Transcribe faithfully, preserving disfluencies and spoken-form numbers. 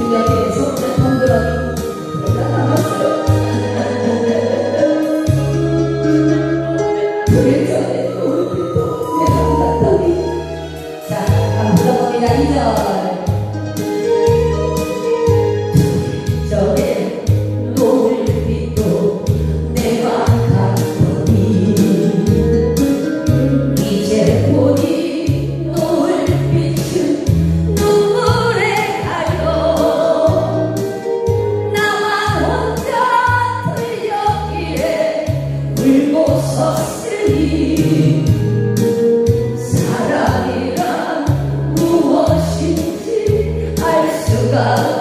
여기에서 덩그러니 내가 남았어요. 그래 전에 노을빛도 내가 몰랐더니. 자, 한번 불러봅니다. 이 절. 전에 노을빛도 내가 갔더니 이제 보니 노을빛은 눈물에 가려. 나만 혼자 들여기에 울고 섰으니 사랑이란 무엇인지 알 수가